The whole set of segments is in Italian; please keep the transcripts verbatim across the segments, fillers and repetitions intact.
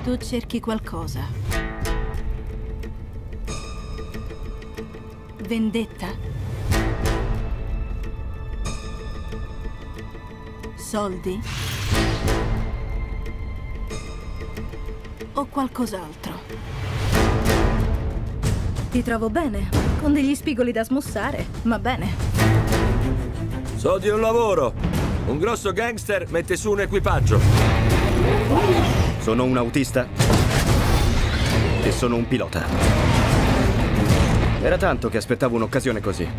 Tu cerchi qualcosa. Vendetta? Soldi? O qualcos'altro? Ti trovo bene, con degli spigoli da smussare, ma bene. So di un lavoro. Un grosso gangster mette su un equipaggio. Sono un autista e sono un pilota. Era tanto che aspettavo un'occasione così.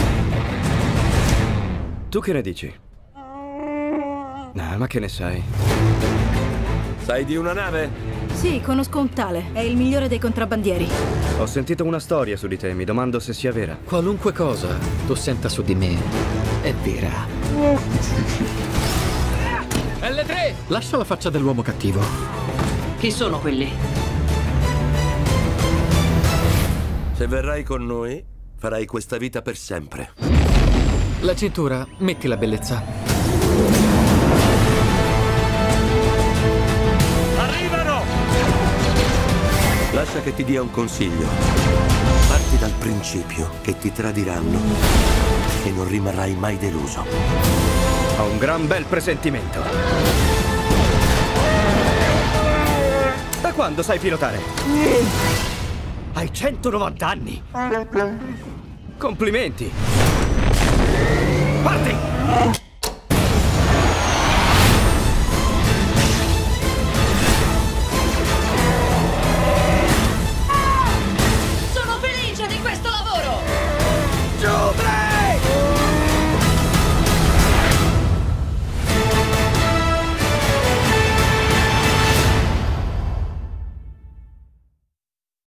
Tu che ne dici? Ah, ma che ne sai? Sai di una nave? Sì, conosco un tale, è il migliore dei contrabbandieri. Ho sentito una storia su di te, mi domando se sia vera. Qualunque cosa tu senta su di me è vera. L tre! Lascia la faccia dell'uomo cattivo. Chi sono quelli? Se verrai con noi, farai questa vita per sempre. La cintura, metti la bellezza. Arrivano! Lascia che ti dia un consiglio. Parti dal principio che ti tradiranno e non rimarrai mai deluso. Ho un gran bel presentimento. Da quando sai pilotare? Hai centonovanta anni. Complimenti. Parti!